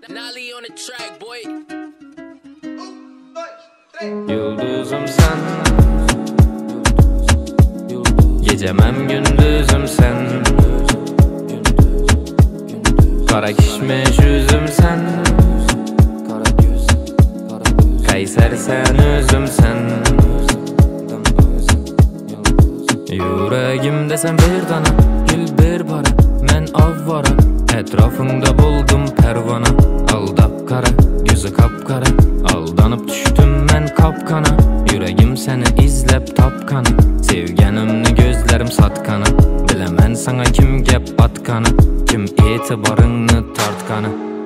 Nali on the track, boy. Yıldızım sen, gecemem gündüzüm sen, kara kişmiş yüzüm sen, Kayser sen özüm sen. Yüreğimde sen bir dana, gül bir para, men avvara. Etrafında buldum pervana, aldap kara, yüzü kapkara. Aldanıp düştüm men kapkana, yüreğim seni izlep tapkana. Sevgenimni gözlerim satkana, bilemen sana kim gep batkana, kim etibarını tartkana.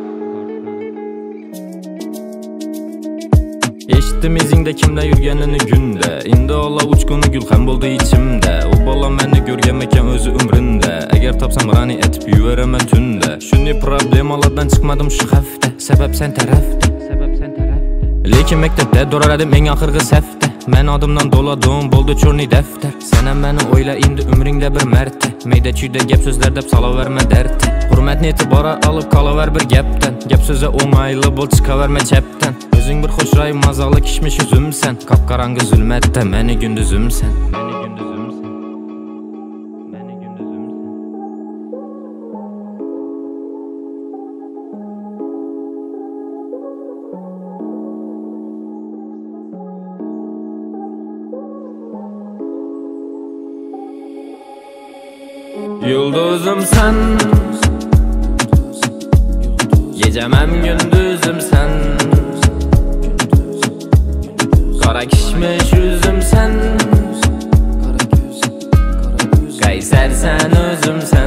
Eşittim izinde kimle yürgenini günde, indi ola uçkunu gülxem buldu içimde. O bala meni görgemeken özü ömründe, eğer tapsam rani etip yüveremem tünde. Şuni problemalardan çıkmadım şu hafta, sebep sen tarafta. Lekin mektepte durar edim en ahırgı sefte. Men adımdan doladım boldu çorni defter. Sen beni oyla indi ömründe bir merte. Meyde çüyde gep sözler dep salaverme derte. Hurmetni etibara alıp kalaver bir gepten. Gep söze omaylı bol çıkaverme çepten. Özün bir hoşray mazalı kişmiş yüzüm sen. Kapkarangı zulmette meni gündüzüm sen. Yıldızım sen, gecemem gündüzüm sen, kara kişmiş yüzüm sen, Kayser sen özüm sen.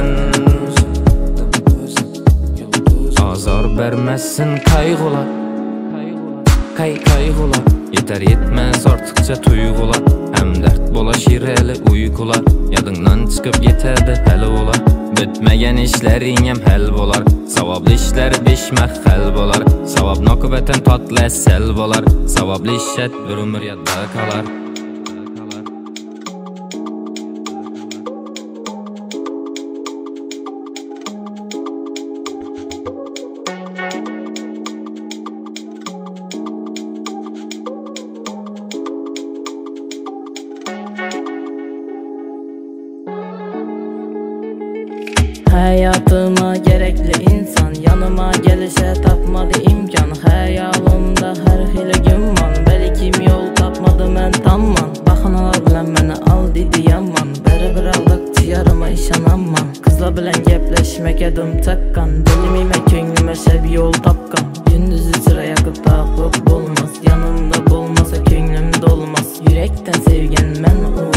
Azar vermezsin kaygılar, kaygılar. Yeter yetmez artıkça tuygular, hem dert bola şireli uykular. Yadından çıkıp yeterdi hel ola, bitmegen işlerin hem hel bolar. Savablı işler bişmek hel bolar, savab akıbeten tatlı esel bolar. Savablı işet bir ömür yadda kalar. Hayatıma gerekli insan, yanıma gelişe tapmadı imkan. Hayalımda her hile günman, belki yol tapmadı men tamman. Bahanalar bilen beni al dedi yaman, beri bir aldık yarıma işanamman. Kızla bilen gepleşmek edim takkan, dilimime köngüme bir yol tapkan. Gündüzü sıra yakıp takıp olmaz, yanımda bulmasa köngüm dolmaz. Yürekten sevgen men